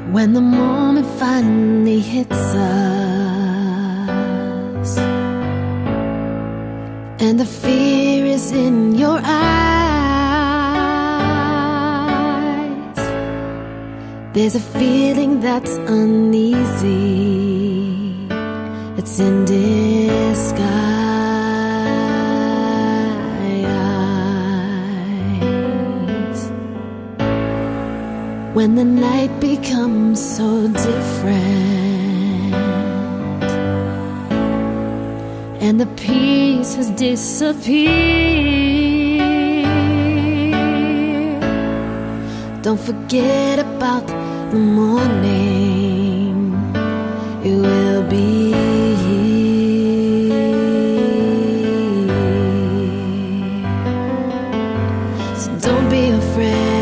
When the moment finally hits us and the fear is in your eyes, there's a feeling that's uneasy, it's in disguise. When the night becomes so different and the peace has disappeared, don't forget about the morning. It will be here. So don't be afraid.